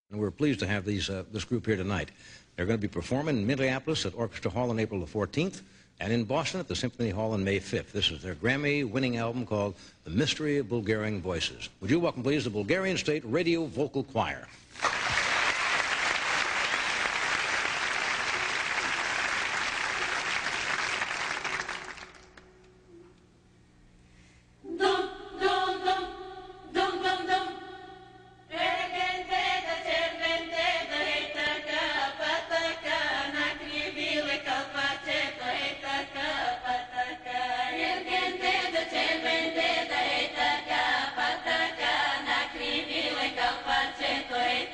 And we're pleased to have this group here tonight. They're going to be performing in Minneapolis at Orchestra Hall on April the 14th and in Boston at the Symphony Hall on May 5th. This is their Grammy-winning album called The Mystery of Bulgarian Voices. Would you welcome, please, the Bulgarian State Radio Vocal Choir. Play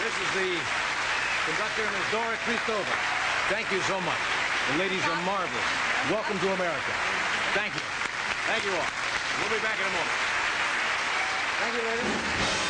This is the conductor, Ms. Dora Kristova. Thank you so much. The ladies are marvelous. Welcome to America. Thank you. Thank you all. We'll be back in a moment. Thank you, ladies.